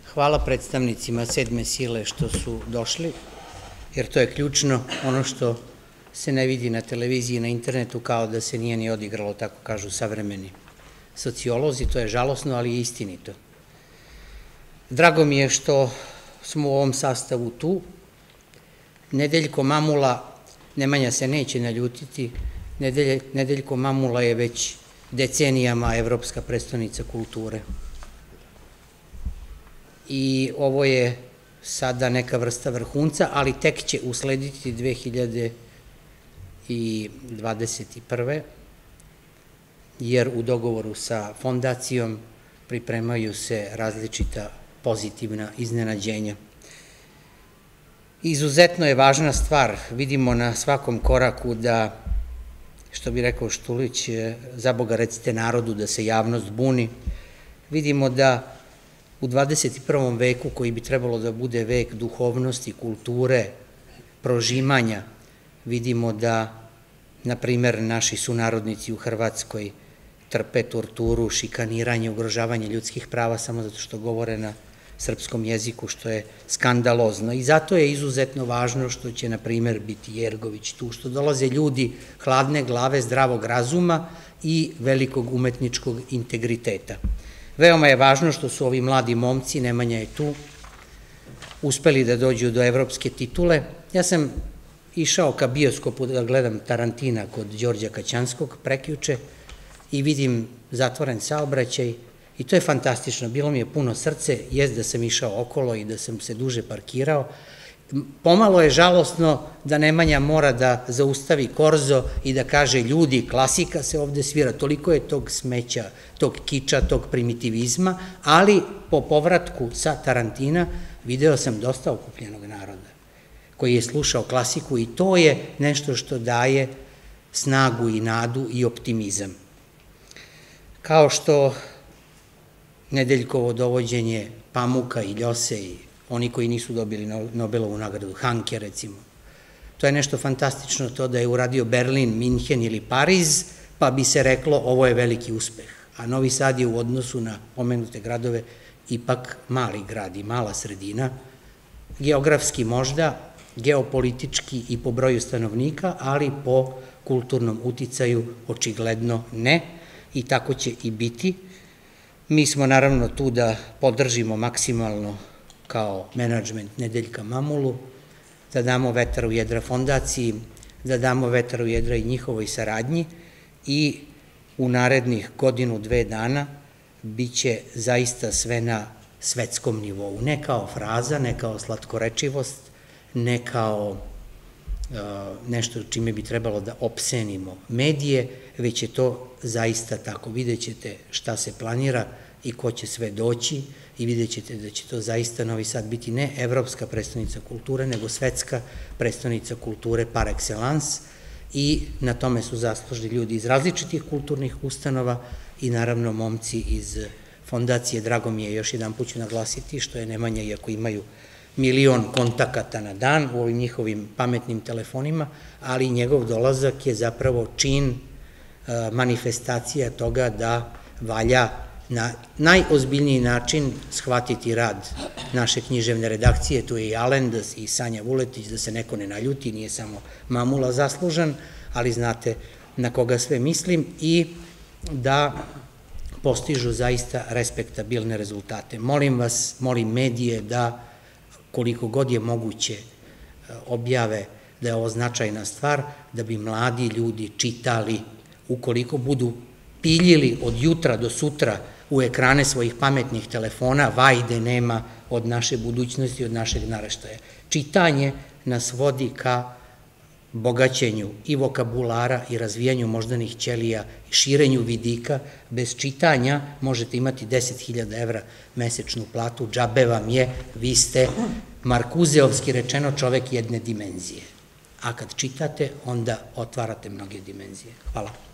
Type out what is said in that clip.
Hvala predstavnicima sedme sile što su došli, jer to je ključno. Ono što se ne vidi na televiziji i na internetu kao da se nije ni odigralo, tako kažu savremeni sociolozi, to je žalosno, ali je istinito. Drago mi je što smo u ovom sastavu tu. Nedeljko Mamula, Nemanja se neće naljutiti, Nedeljko Mamula je već decenijama evropska prestonica kulture. I ovo je sada neka vrsta vrhunca, ali tek će uslediti 2021. jer u dogovoru sa fondacijom pripremaju se različita pozitivna iznenađenja. Izuzetno je važna stvar, vidimo na svakom koraku da, što bi rekao Štulić, za Boga recite narodu da se javnost buni, vidimo da u 21. veku, koji bi trebalo da bude vek duhovnosti, kulture, prožimanja, vidimo da, na primer, naši sunarodnici u Hrvatskoj trpe torturu, šikaniranje, ugrožavanje ljudskih prava samo zato što govore na srpskom jeziku, što je skandalozno. I zato je izuzetno važno što će, na primer, biti Jergović tu, što dolaze ljudi hladne glave, zdravog razuma i velikog umetničkog integriteta. Veoma je važno što su ovi mladi momci, Nemanja je tu, uspeli da dođu do evropske titule. Ja sam išao ka bioskopu da gledam Tarantina kod Đorđa Kaćanskog prekjuče i vidim zatvoren saobraćaj i to je fantastično. Bilo mi je puno srce, jest da sam išao okolo i da sam se duže parkirao. Pomalo je žalosno da Nemanja mora da zaustavi korzo i da kaže ljudi, klasika se ovde svira, toliko je tog smeća, tog kiča, tog primitivizma, ali po povratku sa Tarantina video sam dosta okupljenog naroda koji je slušao klasiku i to je nešto što daje snagu i nadu i optimizam. Kao što Nedeljkovo dovođenje Pamuka i Ljose i oni koji nisu dobili Nobelovu nagradu, Hanke recimo. To je nešto fantastično, to da je uradio Berlin, Minhen ili Pariz, pa bi se reklo ovo je veliki uspeh. A Novi Sad je u odnosu na pomenute gradove ipak mali grad i mala sredina, geografski možda, geopolitički i po broju stanovnika, ali po kulturnom uticaju očigledno ne i tako će i biti. Mi smo naravno tu da podržimo maksimalno kao menadžment Nedeljka Mamulu, da damo vetar u jedra fondaciji, da damo vetar u jedra i njihovoj saradnji i u narednih godinu, dve dana biće zaista sve na svetskom nivou. Ne kao fraza, ne kao slatkorečivost, ne kao nešto čime bi trebalo da opsenimo medije, već je to zaista tako. Vidjet ćete šta se planira i ko će sve doći i vidjet ćete da će to zaista Novi Sad biti ne evropska prestonica kulture, nego svetska prestonica kulture par excellence i na tome su zaslužni ljudi iz različitih kulturnih ustanova i naravno momci iz fondacije. Drago mi je, još jedan put ću naglasiti, što je Nemanja, iako imaju 1.000.000 kontakata na dan u ovim njihovim pametnim telefonima, ali njegov dolazak je zapravo čin, manifestacija toga da valja na najozbiljniji način shvatiti rad naše književne redakcije. Tu je i Alendas i Sanja Vuletić, da se neko ne naljuti, nije samo Mamula zaslužan, ali znate na koga sve mislim i da postižu zaista respektabilne rezultate. Molim vas, molim medije da koliko god je moguće objave da je ovo značajna stvar, da bi mladi ljudi čitali, ukoliko budu piljili od jutra do sutra u ekrane svojih pametnih telefona, vajde nema od naše budućnosti, od našeg naraštaja. Čitanje nas vodi ka bogaćenju i vokabulara i razvijanju moždanih ćelija i širenju vidika. Bez čitanja možete imati 10.000 evra mesečnu platu, džabe vam je, vi ste markuzeovski rečeno čovek jedne dimenzije. A kad čitate, onda otvarate mnoge dimenzije. Hvala.